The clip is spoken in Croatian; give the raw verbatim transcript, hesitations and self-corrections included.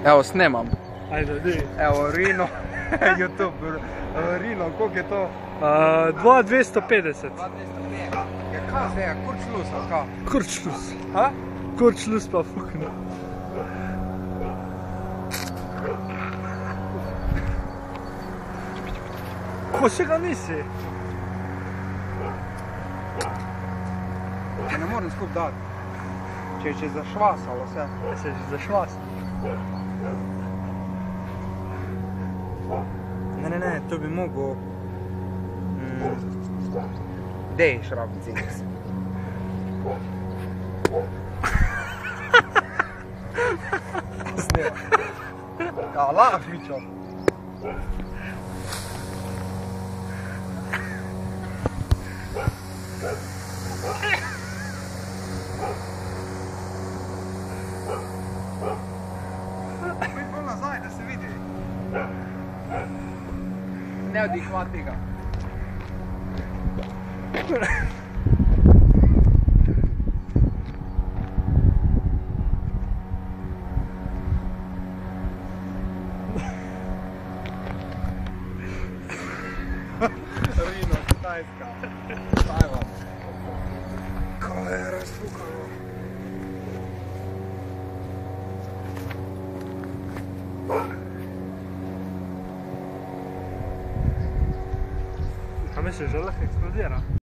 Evo, snemam. Ajde, di. Evo, Rino, YouTube, Rino, koliko je to? dva dvjesto pedeset. dva dvjesto pedeset. Ja, kaj se je, kurčlus, ali kaj? Kurčlus. Ha? Kurčlus pa fukne. Ko še ga nisi? Ne moram skup dati. Če je zašvasalo vse. Ja se je že zašvasalo. Ne, ne, ne, to bi mogel... Dej, šrabni cinis. Snima. Ja, laž, Mičo. Pojď bolj nazaj, da se vidi. Ne odihvat tega. Rino, Kitajska. Tajvan. Kaj je razfukalo? A misliš, da lahko eksplodira?